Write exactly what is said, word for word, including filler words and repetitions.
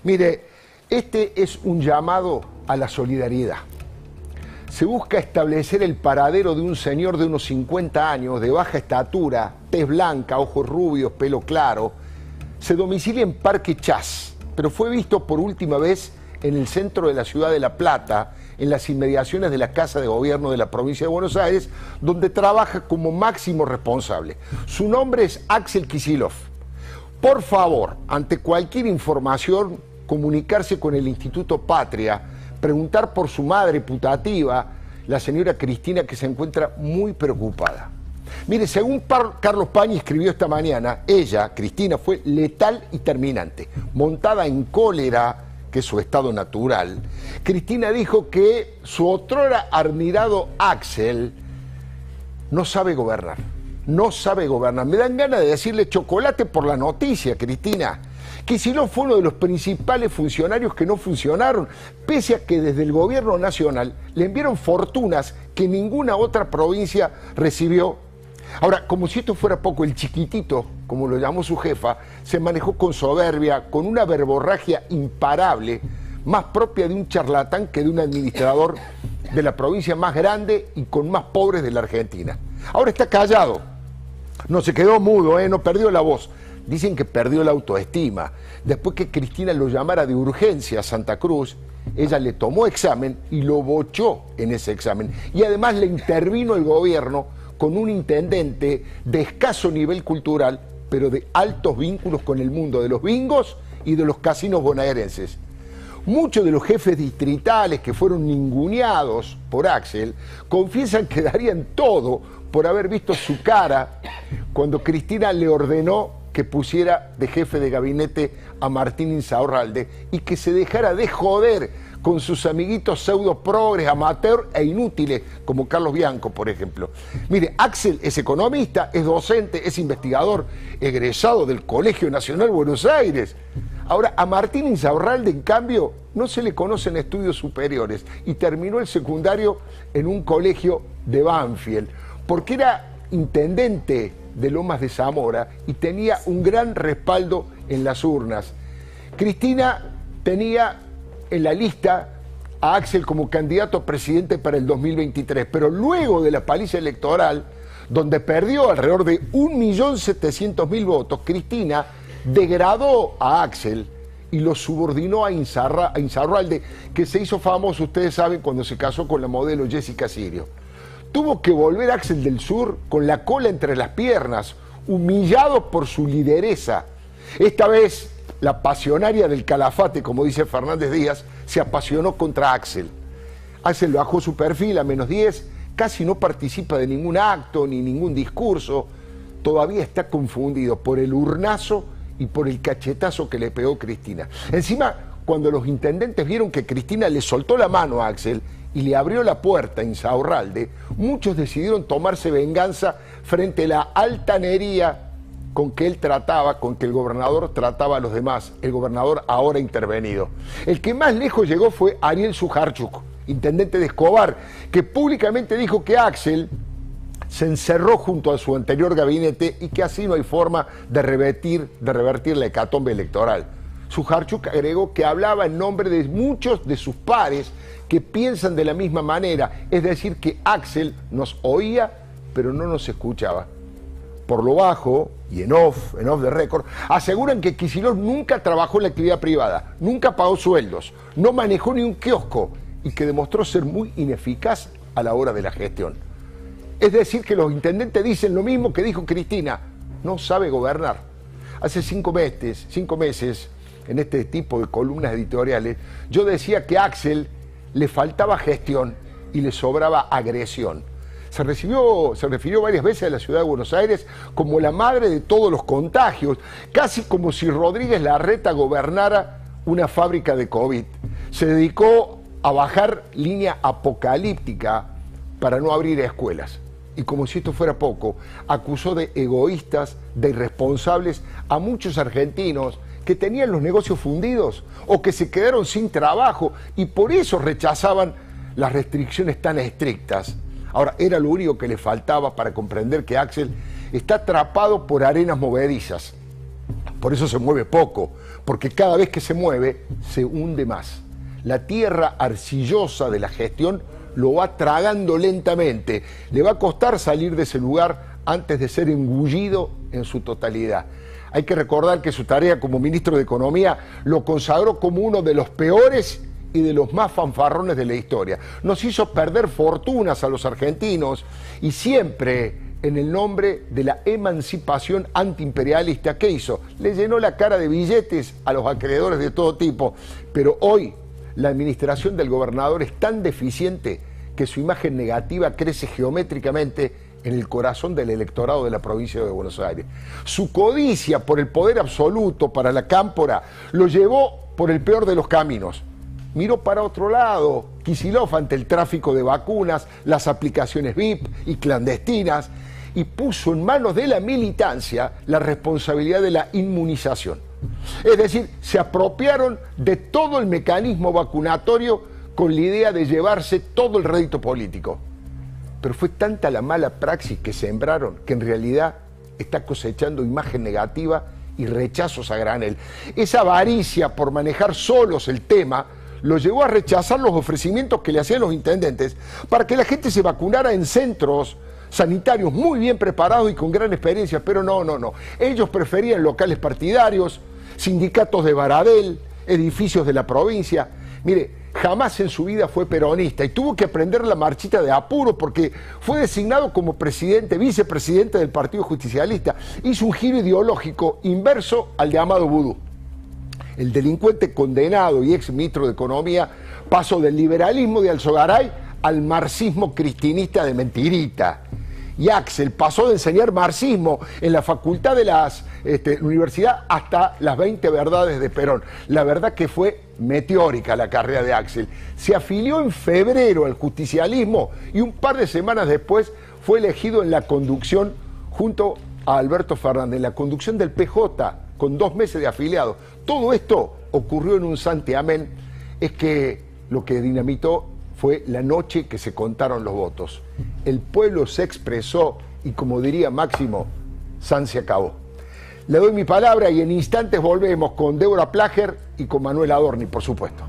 Mire, este es un llamado a la solidaridad. Se busca establecer el paradero de un señor de unos cincuenta años, de baja estatura, tez blanca, ojos rubios, pelo claro. Se domicilia en Parque Chas, pero fue visto por última vez en el centro de la ciudad de La Plata, en las inmediaciones de la Casa de Gobierno de la provincia de Buenos Aires, donde trabaja como máximo responsable. Su nombre es Axel Kicillof. Por favor, ante cualquier información, comunicarse con el Instituto Patria, preguntar por su madre putativa, la señora Cristina, que se encuentra muy preocupada. Mire, según Carlos Pañi escribió esta mañana, ella, Cristina, fue letal y terminante, montada en cólera, que es su estado natural. Cristina dijo que su otrora admirado Axel no sabe gobernar, no sabe gobernar. Me dan ganas de decirle chocolate por la noticia, Cristina. Kicillof fue uno de los principales funcionarios que no funcionaron, pese a que desde el gobierno nacional le enviaron fortunas que ninguna otra provincia recibió. Ahora, como si esto fuera poco, el chiquitito, como lo llamó su jefa, se manejó con soberbia, con una verborragia imparable, más propia de un charlatán que de un administrador de la provincia más grande y con más pobres de la Argentina. Ahora está callado, no se quedó mudo, ¿eh? No perdió la voz. Dicen que perdió la autoestima. Después que Cristina lo llamara de urgencia a Santa Cruz, ella le tomó examen y lo bochó en ese examen. Y además le intervino el gobierno con un intendente de escaso nivel cultural, pero de altos vínculos con el mundo de los bingos y de los casinos bonaerenses. Muchos de los jefes distritales que fueron ninguneados por Axel confiesan que darían todo por haber visto su cara cuando Cristina le ordenó que pusiera de jefe de gabinete a Martín Insaurralde y que se dejara de joder con sus amiguitos pseudo progres, amateur e inútiles, como Carlos Bianco, por ejemplo. Mire, Axel es economista, es docente, es investigador, egresado del Colegio Nacional Buenos Aires. Ahora, a Martín Insaurralde, en cambio, no se le conocen estudios superiores y terminó el secundario en un colegio de Banfield, porque era intendente de Lomas de Zamora y tenía un gran respaldo en las urnas. Cristina tenía en la lista a Axel como candidato a presidente para el dos mil veintitrés, pero luego de la paliza electoral, donde perdió alrededor de un millón setecientos mil votos, Cristina degradó a Axel y lo subordinó a, Insarra, a Insaurralde, que se hizo famoso, ustedes saben, cuando se casó con la modelo Jessica Sirio. Tuvo que volver Axel del Sur con la cola entre las piernas, humillado por su lideresa. Esta vez, la pasionaria del Calafate, como dice Fernández Díaz, se apasionó contra Axel. Axel bajó su perfil a menos diez, casi no participa de ningún acto ni ningún discurso. Todavía está confundido por el urnazo y por el cachetazo que le pegó Cristina. Encima, cuando los intendentes vieron que Cristina le soltó la mano a Axel y le abrió la puerta a Insaurralde, muchos decidieron tomarse venganza frente a la altanería con que él trataba, con que el gobernador trataba a los demás, el gobernador ahora intervenido. El que más lejos llegó fue Ariel Sujarchuk, intendente de Escobar, que públicamente dijo que Axel se encerró junto a su anterior gabinete y que así no hay forma de revertir, de revertir la hecatombe electoral. Sujarchuk agregó que hablaba en nombre de muchos de sus pares que piensan de la misma manera, es decir, que Axel nos oía, pero no nos escuchaba. Por lo bajo, y en off, en off de récord, aseguran que Kicillof nunca trabajó en la actividad privada, nunca pagó sueldos, no manejó ni un kiosco y que demostró ser muy ineficaz a la hora de la gestión. Es decir, que los intendentes dicen lo mismo que dijo Cristina, no sabe gobernar. Hace cinco meses, cinco meses, en este tipo de columnas editoriales, yo decía que a Axel le faltaba gestión y le sobraba agresión. Se, recibió, se refirió varias veces a la ciudad de Buenos Aires como la madre de todos los contagios, casi como si Rodríguez Larreta gobernara una fábrica de COVID. Se dedicó a bajar línea apocalíptica para no abrir escuelas. Y como si esto fuera poco, acusó de egoístas, de irresponsables a muchos argentinos que tenían los negocios fundidos o que se quedaron sin trabajo y por eso rechazaban las restricciones tan estrictas. Ahora, era lo único que le faltaba para comprender que Axel está atrapado por arenas movedizas. Por eso se mueve poco, porque cada vez que se mueve se hunde más. La tierra arcillosa de la gestión lo va tragando lentamente. Le va a costar salir de ese lugar antes de ser engullido en su totalidad. Hay que recordar que su tarea como ministro de Economía lo consagró como uno de los peores y de los más fanfarrones de la historia. Nos hizo perder fortunas a los argentinos y siempre en el nombre de la emancipación antiimperialista. ¿Qué hizo? Le llenó la cara de billetes a los acreedores de todo tipo. Pero hoy la administración del gobernador es tan deficiente que su imagen negativa crece geométricamente en el corazón del electorado de la provincia de Buenos Aires. Su codicia por el poder absoluto para la cámpora lo llevó por el peor de los caminos. Miró para otro lado, Kicillof ante el tráfico de vacunas, las aplicaciones V I P y clandestinas, y puso en manos de la militancia la responsabilidad de la inmunización. Es decir, se apropiaron de todo el mecanismo vacunatorio con la idea de llevarse todo el rédito político. Pero fue tanta la mala praxis que sembraron que en realidad está cosechando imagen negativa y rechazos a granel. Esa avaricia por manejar solos el tema lo llevó a rechazar los ofrecimientos que le hacían los intendentes para que la gente se vacunara en centros sanitarios muy bien preparados y con gran experiencia, pero no, no, no. Ellos preferían locales partidarios, sindicatos de Baradel, edificios de la provincia. Mire, jamás en su vida fue peronista y tuvo que aprender la marchita de apuro porque fue designado como presidente, vicepresidente del Partido Justicialista. Hizo un giro ideológico inverso al llamado vudú. El delincuente condenado y ex ministro de Economía pasó del liberalismo de Alzogaray al marxismo cristinista de Mentirita. Y Axel pasó de enseñar marxismo en la facultad de la este, universidad hasta las veinte verdades de Perón. La verdad que fue meteórica la carrera de Axel. Se afilió en febrero al justicialismo y un par de semanas después fue elegido en la conducción junto a Alberto Fernández, en la conducción del P J, con dos meses de afiliado. Todo esto ocurrió en un santiamén. Es que lo que dinamitó fue la noche que se contaron los votos. El pueblo se expresó y, como diría Máximo, San se acabó. Le doy mi palabra y en instantes volvemos con Débora Plager y con Manuel Adorni, por supuesto.